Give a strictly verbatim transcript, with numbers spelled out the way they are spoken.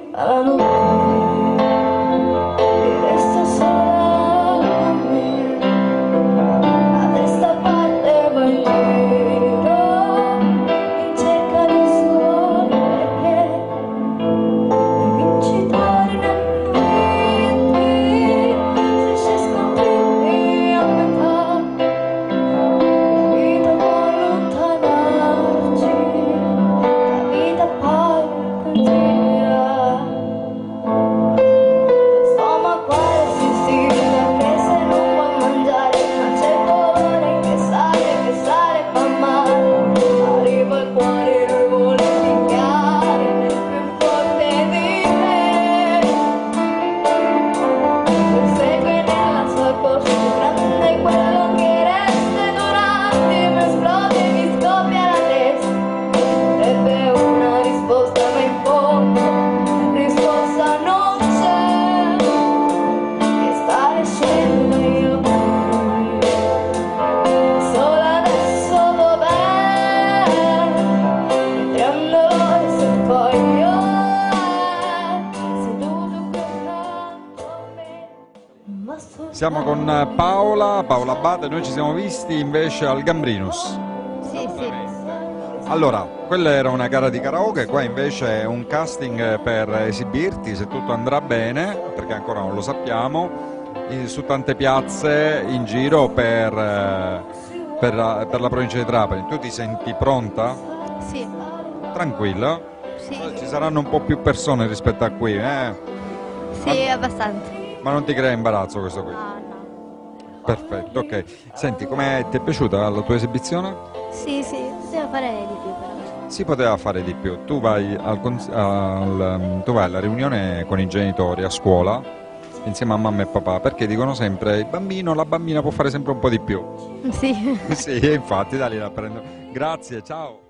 alla notte che resta sola con me, a testa parte bandiera in cerca di sole perché i vincitori nel movimento se si sconfitti a metà, vita può allontanarci, la vita poi continuerà. Lo stomaco è si stira che se non puoi mangiare, non c'è il colore che sale, che sale fa male. Arriva il cuore, lui vuole picchiare nel più forte di me. Persegue nella sua corsa più grande quello che resta ed un attimo esplode e mi scoppia la testa. Sarebbe una risposta ma in fondo risposta non c'è, che stare scendo io sola adesso dov'è, entrandolo e se poi io seduto accanto a me. Ma Siamo con Paola, Paola Abate, noi ci siamo visti invece al Gambrinus. Sì, sì. Allora, quella era una gara di karaoke, qua invece è un casting per esibirti, se tutto andrà bene, perché ancora non lo sappiamo, in- su tante piazze in giro per, eh, per la, per la provincia di Trapani. Tu ti senti pronta? Sì, Tranquilla? sì, Ci saranno un po' più persone rispetto a qui, eh? sì, abbastanza. Ma non ti crea imbarazzo questo qui? No, no. Perfetto, ok. Senti, come ti è piaciuta la tua esibizione? Sì, sì, poteva fare di più però. Si poteva fare di più. Tu vai, al cons- al- tu vai alla riunione con i genitori a scuola insieme a mamma e papà perché dicono sempre il bambino, la bambina può fare sempre un po' di più. Sì. Sì, infatti da lì la prendo. Grazie, ciao.